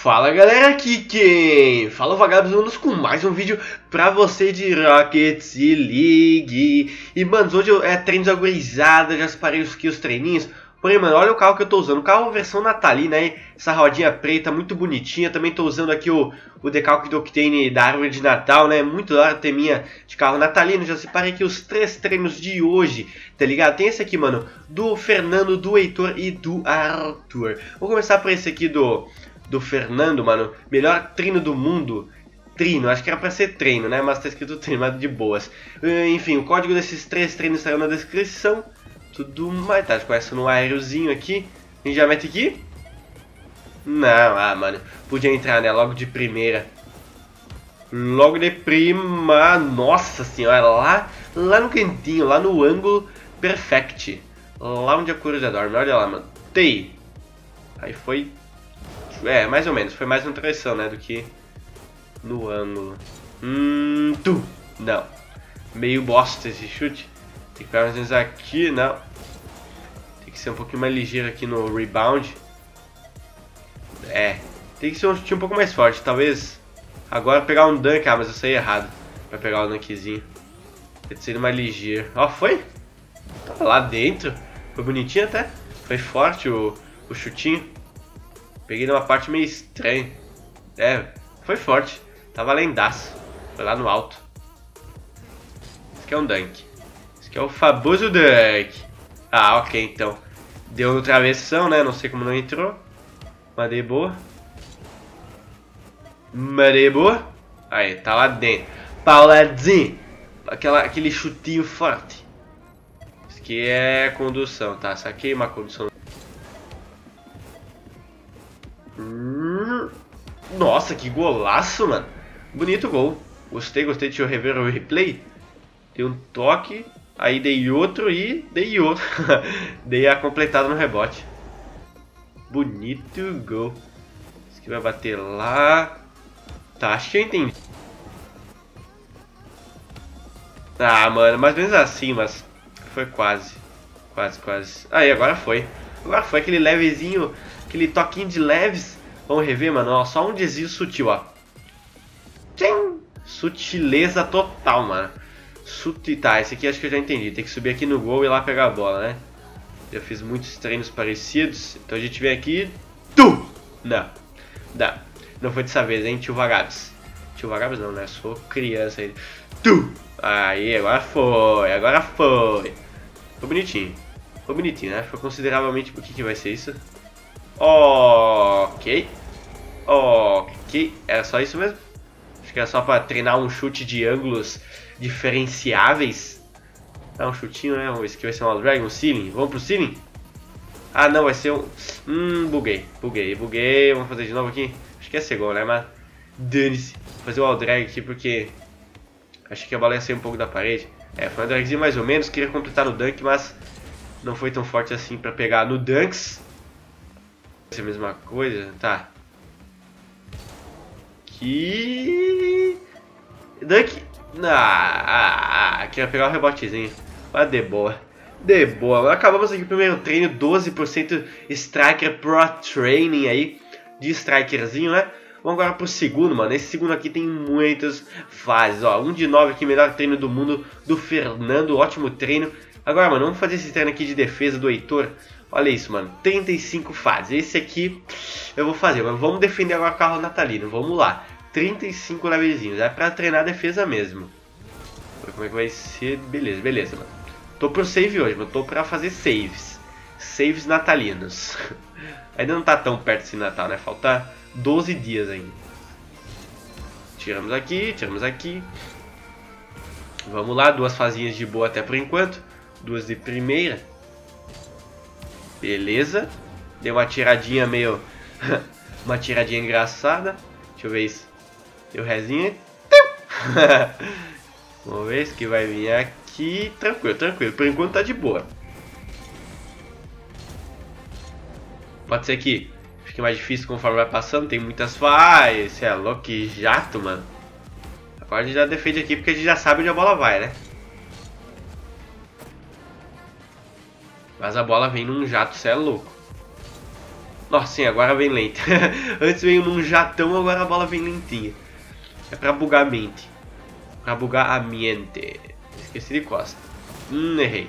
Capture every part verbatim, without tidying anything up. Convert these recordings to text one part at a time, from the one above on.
Fala galera, aqui quem fala Vagabundos com mais um vídeo pra você de Rocket League. E mano, hoje eu, é treinos agorizada, já separei aqui os treininhos. Porém mano, olha o carro que eu tô usando, o carro versão natalina aí, essa rodinha preta, muito bonitinha. Também tô usando aqui o, o decalque do Octane da árvore de Natal, né, muito da hora ter minha de carro natalino. Já separei aqui os três treinos de hoje, tá ligado? Tem esse aqui mano, do Fernando, do Heitor e do Arthur. Vou começar por esse aqui do... do Fernando, mano, melhor treino do mundo. Treino, acho que era pra ser treino, né? Mas tá escrito treino, mas de boas. Enfim, o código desses três treinos saiu na descrição. Tudo mais, tá? Começa no aéreozinho aqui. A gente já mete aqui? Não, ah, mano. Podia entrar, né? Logo de primeira. Logo de prima. Nossa senhora, lá, lá no cantinho, lá no ângulo perfect. Lá onde a coruja dorme, olha lá, mano. Tei. Aí foi... É, mais ou menos. Foi mais uma traição, né? Do que no ângulo. Hum, tu. Não. Meio bosta esse chute. Tem que ficar mais ou menos aqui, não. Tem que ser um pouquinho mais ligeiro aqui no rebound. É. Tem que ser um chute um pouco mais forte. Talvez agora pegar um dunk. Ah, mas eu saí errado. Pra pegar o dunkzinho. Tem que ser mais ligeiro. Ó, foi? Tava lá dentro. Foi bonitinho até. Foi forte o, o chutinho. Peguei numa parte meio estranha. É, foi forte. Tava lendaço. Foi lá no alto. Esse aqui é um dunk. Esse aqui é o famoso dunk. Ah, ok, então. Deu no travessão, né? Não sei como não entrou. Mandei boa. Mandei boa. Aí, tá lá dentro. Pauladinho. Aquela, aquele chutinho forte. Isso aqui é condução, tá? Saquei uma condução. Nossa, que golaço, mano. Bonito gol. Gostei, gostei. Deixa eu rever o replay. Dei um toque. Aí dei outro e dei outro. Dei a completada no rebote. Bonito gol. Esse aqui vai bater lá. Tá, acho que eu entendi. Ah, mano, mais ou menos assim, mas foi quase. Quase, quase. Aí, agora foi. Agora foi aquele levezinho, aquele toquinho de leves. Vamos rever, mano, ó, só um desvio sutil, ó. Tchim! Sutileza total, mano. Sutil, tá, esse aqui acho que eu já entendi. Tem que subir aqui no gol e ir lá pegar a bola, né? Eu fiz muitos treinos parecidos. Então a gente vem aqui. Tu! Não. Não. Não foi dessa vez, hein, tio Vagabos. Tio Vagabos não, né? Sou criança aí. Tu! Aí, agora foi. Agora foi. Foi bonitinho. Foi bonitinho, né? Foi consideravelmente... O que que vai ser isso? Ok. Ok. Era só isso mesmo? Acho que era só pra treinar um chute de ângulos diferenciáveis. Dá um chutinho, né? Esse aqui vai ser um drag, um ceiling. Vamos pro ceiling? Ah, não, vai ser um... Hum, buguei. Buguei, buguei. Vamos fazer de novo aqui? Acho que ia ser gol, né? Mas dane-se. Vou fazer o all drag aqui porque... Achei que a bola ia sair um pouco da parede. É, foi um dragzinho mais ou menos. Queria completar no dunk, mas... Não foi tão forte assim pra pegar no dunks. Vai ser a mesma coisa? Tá. Que... Dunk... Ah, ah, ah, queria pegar o rebotezinho. Mas de boa. De boa. Acabamos aqui o primeiro treino. doze por cento Striker Pro Training aí. De strikerzinho, né? Vamos agora pro segundo, mano. Esse segundo aqui tem muitas fases. Ó, um de nove aqui, melhor treino do mundo do Fernando. Ótimo treino. Agora, mano, vamos fazer esse treino aqui de defesa do Heitor. Olha isso, mano. trinta e cinco fases. Esse aqui eu vou fazer. Mas vamos defender agora o carro natalino. Vamos lá. trinta e cinco levezinhos. É pra treinar a defesa mesmo. Como é que vai ser? Beleza, beleza, mano. Tô pro save hoje, mas tô pra fazer saves. Saves natalinos. Ainda não tá tão perto desse Natal, né? Falta doze dias ainda. Tiramos aqui, tiramos aqui. Vamos lá. Duas fazinhas de boa até por enquanto. Duas de primeira. Beleza. Deu uma tiradinha meio... uma tiradinha engraçada. Deixa eu ver isso. Deu rezinha. Vamos ver se que vai vir aqui. Tranquilo, tranquilo. Por enquanto tá de boa. Pode ser que fique mais difícil conforme vai passando. Tem muitas fases. Esse é louco, que jato, mano. Agora a gente já defende aqui porque a gente já sabe onde a bola vai, né? Mas a bola vem num jato, cê é louco. Nossa, sim, agora vem lenta. Antes veio num jatão, agora a bola vem lentinha. É pra bugar a mente. Pra bugar a mente. Esqueci de costa. Hum, errei.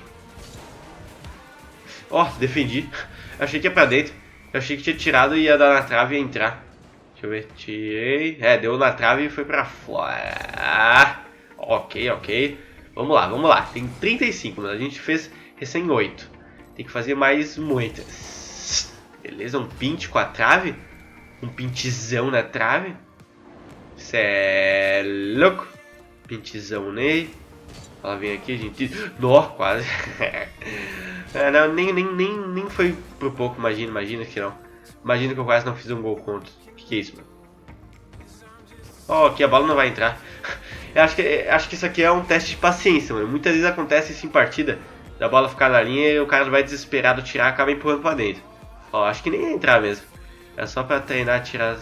Ó, oh, defendi. Achei que ia pra dentro. Eu achei que tinha tirado e ia dar na trave e ia entrar. Deixa eu ver. Tirei. É, deu na trave e foi pra fora. Ok, ok. Vamos lá, vamos lá. Tem trinta e cinco, mas a gente fez recém oito. Tem que fazer mais muitas. Beleza, um pinte com a trave. Um pintezão na trave. Cê é louco. Pintezão nele. Ela vem aqui, gente. Nó, quase. É, não, nem, nem, nem, nem foi por pouco, imagina, imagina que não. Imagina que eu quase não fiz um gol contra. O que, que é isso, mano? Ó, oh, aqui a bola não vai entrar. Eu acho que, acho que isso aqui é um teste de paciência, mano. Muitas vezes acontece isso em partida. Da bola ficar na linha e o cara vai desesperado tirar e acaba empurrando pra dentro. Ó, acho que nem ia entrar mesmo. É só pra treinar, tirar...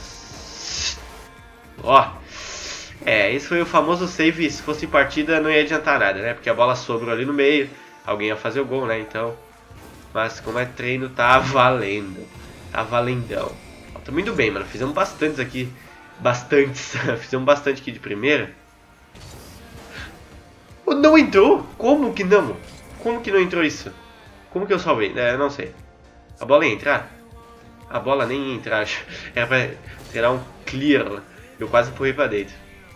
Ó. É, esse foi o famoso save. Se fosse em partida não ia adiantar nada, né? Porque a bola sobrou ali no meio. Alguém ia fazer o gol, né? Então... Mas como é treino, tá valendo. Tá valendão. Ó, tamo indo bem, mano. Fizemos bastantes aqui. Bastantes. Fizemos bastante aqui de primeira. Oh, não entrou? Como que não? Como que não entrou isso? Como que eu salvei? É, não sei. A bola ia entrar? A bola nem ia entrar. Era pra tirar um clear. Eu quase empurrei pra dentro.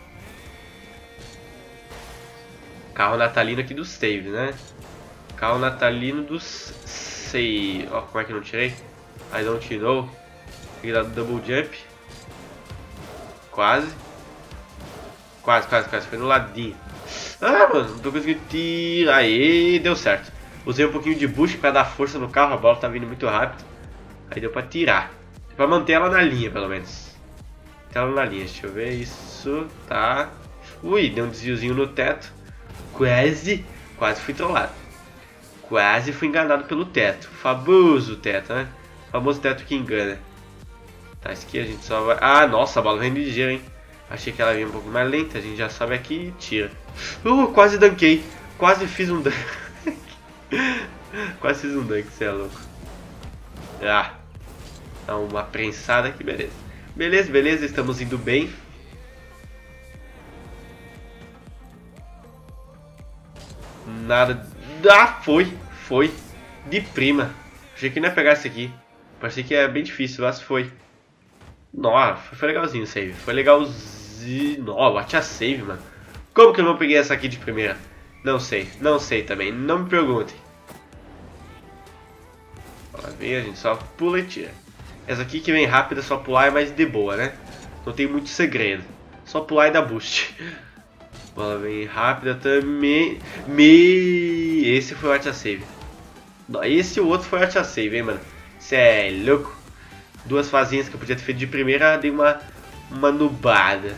Carro natalino aqui do save, né? Carro natalino do save. Ó, como é que eu não tirei? I don't know. Tem que dar double jump. Quase. Quase, quase, quase. Foi no ladinho. Ah, mano, não tô conseguindo tirar. Aê, deu certo. Usei um pouquinho de boost pra dar força no carro. A bola tá vindo muito rápido. Aí deu pra tirar. Deu pra manter ela na linha, pelo menos. Manter ela na linha. Deixa eu ver isso. Tá. Ui, deu um desviozinho no teto. Quase. Quase fui trollado. Quase fui enganado pelo teto. Famoso teto, né? Famoso teto que engana. Tá, esse aqui a gente só vai... Ah, nossa, a bola vem ligeira, hein? Achei que ela vinha um pouco mais lenta. A gente já sobe aqui e tira. Uh, quase dunkei. Quase fiz um dunk. Quase fiz um dunk, você é louco. Ah. Dá uma prensada aqui, beleza. Beleza, beleza, estamos indo bem. Nada. Ah, foi. Foi. De prima. Achei que não ia pegar esse aqui. Parecia que é bem difícil, mas foi. Nossa, foi legalzinho o save. Foi legalzinho. Nossa, bate a save, mano. Como que eu não peguei essa aqui de primeira? Não sei, não sei também. Não me perguntem. Lá vem, a gente só pula e tira. Essa aqui que vem rápida, só pular é mais de boa, né? Não tem muito segredo. Só pular e dar boost. Bola vem rápida também. Me... Esse foi o Art Save. Esse e o outro foi o Art Save, hein, mano. Cê é louco. Duas fazinhas que eu podia ter feito de primeira, dei uma, uma nubada.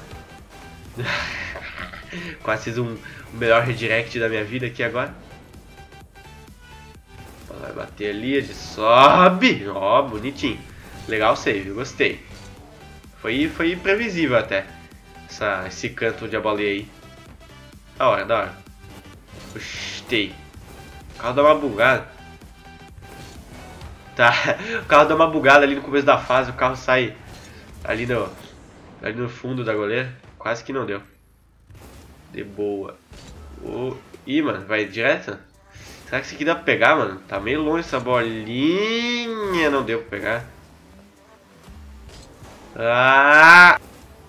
Quase fiz um, um melhor redirect da minha vida aqui agora. Vai bater ali, a gente sobe. Ó, oh, bonitinho. Legal save, eu gostei. Foi, foi previsível até. Essa, esse canto de abaleia aí. Da hora, da hora. Gostei. O carro dá uma bugada. Tá, o carro dá uma bugada ali no começo da fase. O carro sai ali no, ali no fundo da goleira. Quase que não deu. De boa. Oh. Ih, mano, vai direto? Será que isso aqui dá pra pegar, mano? Tá meio longe essa bolinha. Não deu pra pegar. Ah!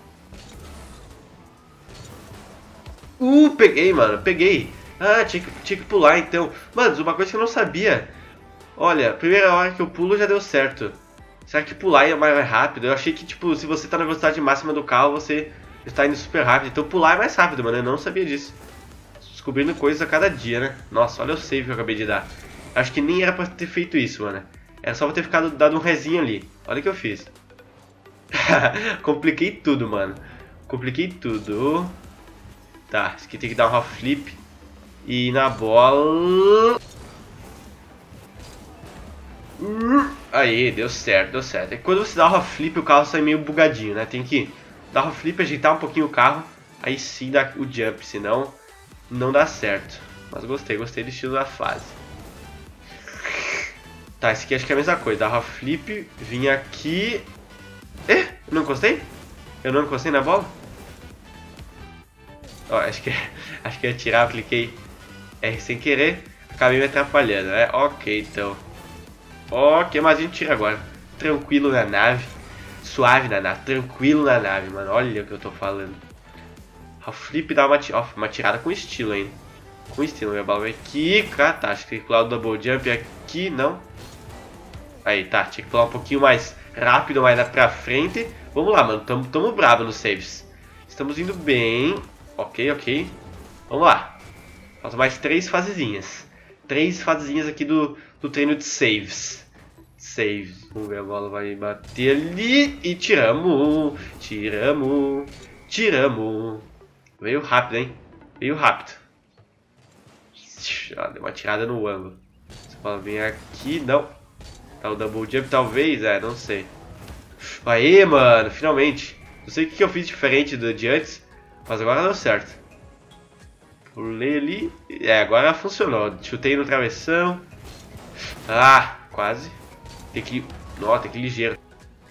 Uh, peguei, mano. Peguei. Ah, tinha que, tinha que pular então. Mano, uma coisa que eu não sabia. Olha, a primeira hora que eu pulo já deu certo. Será que pular é mais rápido? Eu achei que, tipo, se você tá na velocidade máxima do carro, você está indo super rápido. Então pular é mais rápido, mano. Eu não sabia disso. Descobrindo coisas a cada dia, né? Nossa, olha o save que eu acabei de dar. Acho que nem era pra ter feito isso, mano. Era só pra ter ficado dado um rezinho ali. Olha o que eu fiz. Compliquei tudo, mano. Compliquei tudo. Tá, isso aqui tem que dar um half flip. E na bola... Aí, deu certo, deu certo. E quando você dá o half flip, o carro sai meio bugadinho, né? Tem que dar o half flip, ajeitar um pouquinho o carro. Aí sim dá o jump, senão não dá certo. Mas gostei, gostei do estilo da fase. Tá, esse aqui acho que é a mesma coisa. Dava flip, vinha aqui... Eh, não encostei? Eu não encostei na bola? Ó, acho que, acho que ia tirar, eu cliquei R sem querer. Acabei me atrapalhando, né? Ok, então. Ok, mas a gente tira agora. Tranquilo na nave. Suave na nave, tranquilo na nave, mano. Olha o que eu tô falando. O flip dá uma, ó, uma tirada com estilo ainda. Com estilo, minha bola vem aqui. Cara, tá, acho que tem que pular o double jump aqui, não. Aí, tá, tinha que pular um pouquinho mais rápido, mais lá pra frente. Vamos lá, mano, tamo, tamo bravo nos saves. Estamos indo bem. Ok, ok. Vamos lá. Falta mais três fasezinhas. Três fasezinhas aqui do, do treino de saves. Saves. Vamos ver, a bola vai bater ali. E tiramos. Tiramos. Tiramos. Veio rápido, hein? Veio rápido. Ah, deu uma tirada no ângulo. Essa bola vem aqui. Não. Tá o double jump, talvez. É, não sei. Aê, mano. Finalmente. Não sei o que eu fiz diferente do de antes. Mas agora deu certo. Pulei ali. É, agora funcionou. Chutei no travessão. Ah, quase. Tem que... Nossa, tem que ir ligeiro.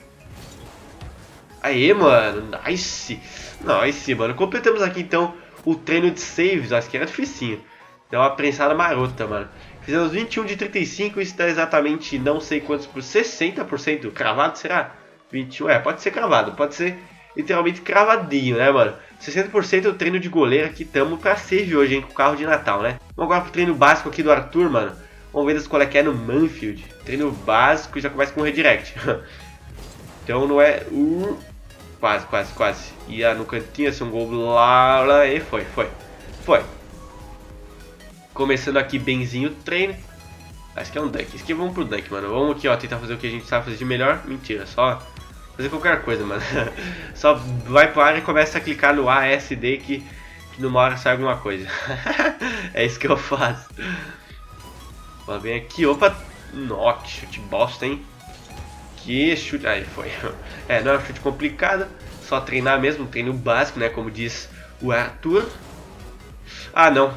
Aê, mano. Nice. Nice, mano. Completamos aqui, então, o treino de saves. Acho que era dificinho. Deu uma prensada marota, mano. Fizemos vinte e um de trinta e cinco. Isso dá exatamente não sei quantos por... sessenta por cento cravado, será? vinte e um, é, pode ser cravado. Pode ser literalmente cravadinho, né, mano? sessenta por cento do treino de goleiro aqui. Tamo pra save hoje, hein, com o carro de Natal, né? Vamos agora pro treino básico aqui do Arthur, mano. Vamos ver qual é que é no Manfield. Treino básico, já começa com redirect. Então não é... Uh, quase, quase, quase. Ia no cantinho, assim, um gol lá, lá, e foi, foi. Foi. Começando aqui benzinho o treino. Acho que é um dunk. Isso aqui vamos pro dunk, mano. Vamos aqui, ó, tentar fazer o que a gente sabe fazer de melhor. Mentira, só fazer qualquer coisa, mano. Só vai pro ar e começa a clicar no A S D que, que numa hora sai alguma coisa. É isso que eu faço. Vamos bem aqui, opa. Nossa, que chute bosta, hein? Que chute... Aí, foi. É, não é um chute complicado. Só treinar mesmo, um treino básico, né? Como diz o Arthur. Ah, não.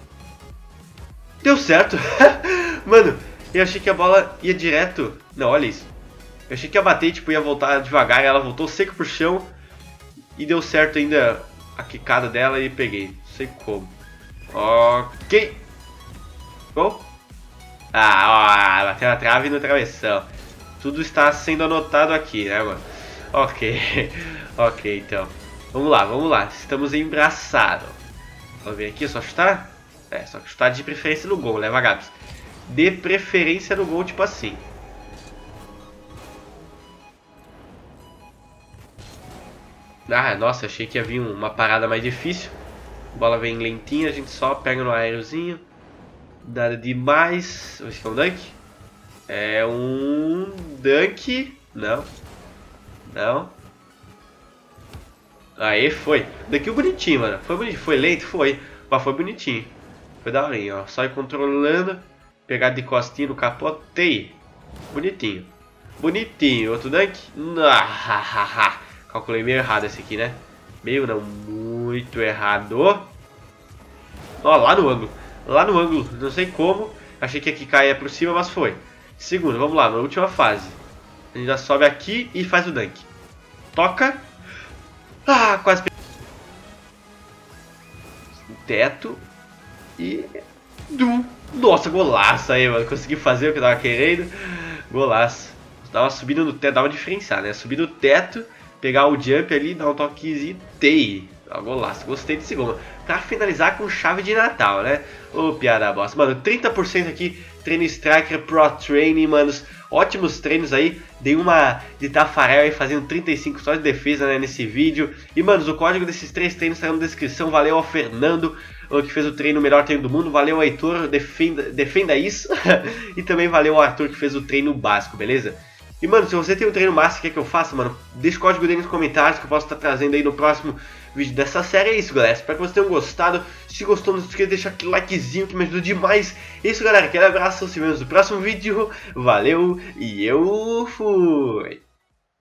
Deu certo. Mano, eu achei que a bola ia direto. Não, olha isso. Eu achei que ia bater, tipo, ia voltar devagar. Ela voltou seco pro chão. E deu certo ainda a quicada dela e peguei. Não sei como. Ok. Gol. Ah, ó, bateu na trave e no travessão. Tudo está sendo anotado aqui, né, mano? Ok. Ok, então. Vamos lá, vamos lá. Estamos embraçados. Vamos ver aqui, é só chutar? É, só chutar de preferência no gol, né, vagabos? De preferência no gol, tipo assim. Ah, nossa, achei que ia vir uma parada mais difícil. A bola vem lentinha, a gente só pega no aéreozinho. Nada demais. Esse aqui é um dunk? É um dunk. Não. Não. Aí foi. Daqui bonitinho, mano. Foi bonitinho. Foi lento? Foi. Mas foi bonitinho. Foi daorinha, ó. Só ir controlando. Pegar de costinha no capotei. Bonitinho. Bonitinho. Outro dunk? Ah, calculei meio errado esse aqui, né? Meio não. Muito errado. Ó, lá no ângulo. Lá no ângulo. Não sei como. Achei que aqui caía por cima, mas foi. Segundo, vamos lá. Na última fase. A gente já sobe aqui e faz o dunk. Toca. Ah, quase peguei. Teto. E... Du. Nossa, golaço aí, mano. Consegui fazer o que eu tava querendo. Golaço. Dá uma subida no teto, dá uma diferenciada, né? Subir no teto, pegar o jump ali, dar um toquezinho e tei. Ah, golaço. Gostei desse gol, mano. Pra finalizar com chave de Natal, né? Ô, piada bosta. Mano, trinta por cento aqui. Treino Striker Pro Training, manos. Ótimos treinos aí. Dei uma de Tafarel aí fazendo trinta e cinco só de defesa, né, nesse vídeo. E, manos, o código desses três treinos tá na descrição. Valeu ao Fernando, o que fez o treino, o melhor treino do mundo. Valeu ao Heitor, defenda, defenda isso. E também valeu ao Arthur, que fez o treino básico, beleza? E, mano, se você tem um treino massa que quer que eu faça, mano, deixa o código dele nos comentários que eu posso estar trazendo aí no próximo vídeo dessa série. É isso, galera. Espero que vocês tenham gostado. Se gostou, não se esqueça de deixar aquele likezinho que me ajuda demais. É isso, galera. Aquele abraço. Se vemos no próximo vídeo. Valeu e eu fui!